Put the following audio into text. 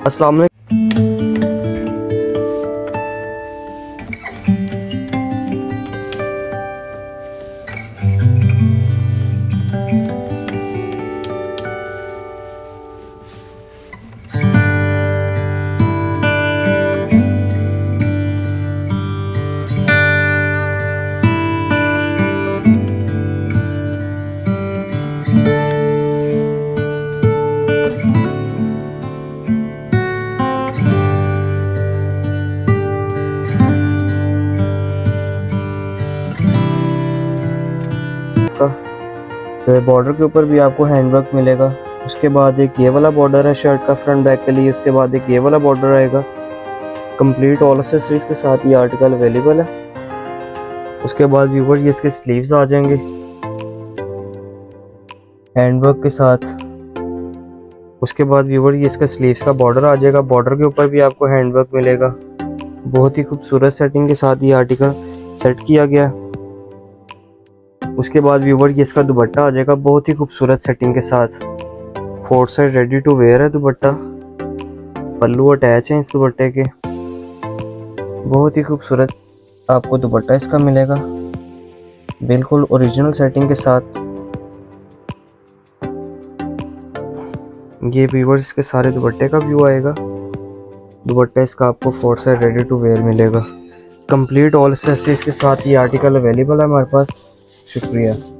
अस्सलाम वालेकुम। तो बॉर्डर के ऊपर भी आपको हैंडवर्क मिलेगा। उसके बाद एक ये वाला बॉर्डर है शर्ट का फ्रंट बैक के लिए। उसके बाद एक ये वाला बॉर्डर आएगा। कंप्लीट ऑल एक्सेसरीज के साथ ये आर्टिकल अवेलेबल है। उसके बाद व्यूवर ये इसके स्लीव्स आ जाएंगे हैंडवर्क के साथ। उसके बाद व्यूवर ये इसका स्लीव्स का बॉर्डर आ जाएगा। बॉर्डर के ऊपर भी आपको हैंडवर्क मिलेगा। बहुत ही खूबसूरत सेटिंग के साथ ये आर्टिकल सेट किया गया। उसके बाद व्यूवर ये इसका दुपट्टा आ जाएगा बहुत ही खूबसूरत सेटिंग के साथ। 4 साइड रेडी टू वेयर है दुपट्टा। पल्लू अटैच है इस दुपट्टे के। बहुत ही खूबसूरत आपको दुपट्टा इसका मिलेगा बिल्कुल ओरिजिनल सेटिंग के साथ। ये व्यूवर इसके सारे दुपट्टे का व्यू आएगा। दुपट्टा इसका आपको 4 साइड रेडी टू वेयर मिलेगा। कंप्लीट ऑल एक्सेसरीज के साथ ये आर्टिकल अवेलेबल है हमारे पास। शुक्रिया।